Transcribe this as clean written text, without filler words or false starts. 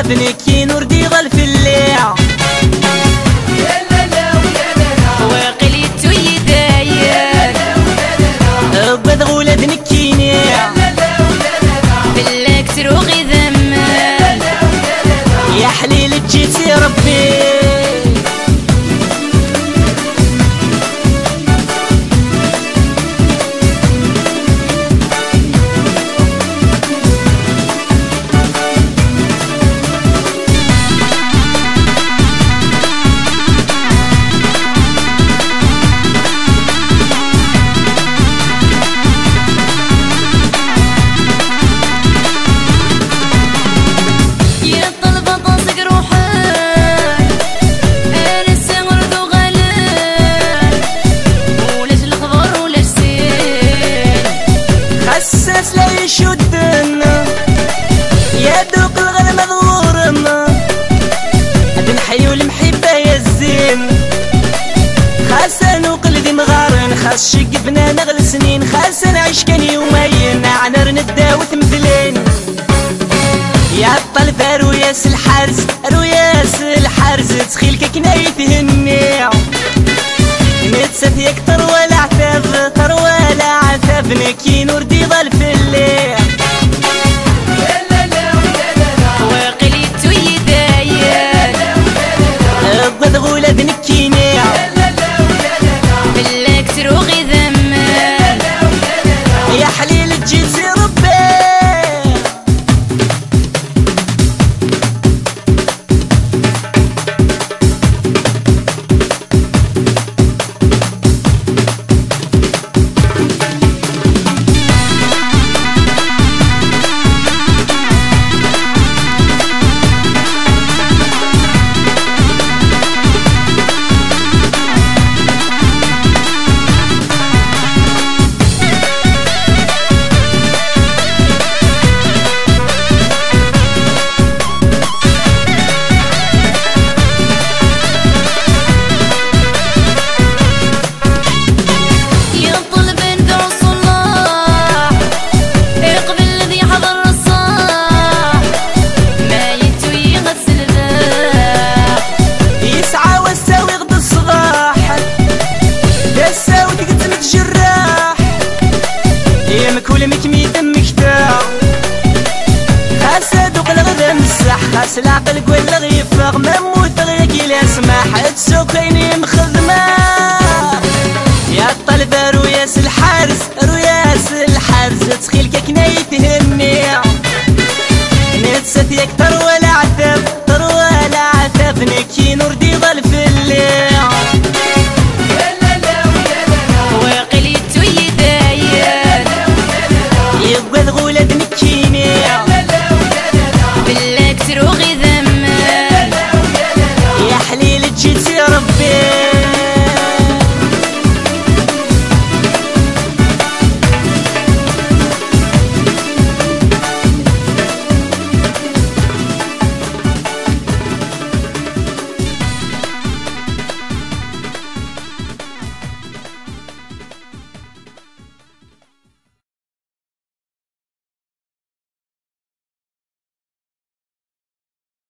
عتاب نكي نور دي ظل في الليع وقليتو يداير بد غولاد نكينيع بلاك تروغي ذمان يا حليل جيتي ربي حساس لا يشدنا يا دوق الغلا مذورنا هاد نحيو المحبة يا الزين خاصة نوقل ذي مغارن خاص شقفنا نغل سنين خاصة نعيش كان يومين عنر نداوث مثلين يا الطلبة روياس الحارس روياس الحارس تخيلك كناي تهني نتسف يكتر ولا عتاب تر ولا عتاب نكي نور دي ظل في الليل وقليتو يداير بد غولاد نكينيع بلاك تروغي ذمان يا حليل جيتي ربي كل مكمي دمك تاع خاصة دوق الغدا مسح خاص العقل قول غيفاق ما موت غيك لا سماح تسوقيني مخدمة يا الطلبة روياس الحارس روياس الحارس تخيلك كناي تهني نتسات يكتر ولا عتاب تر ولا عتاب نكي نور دي ظل في الليل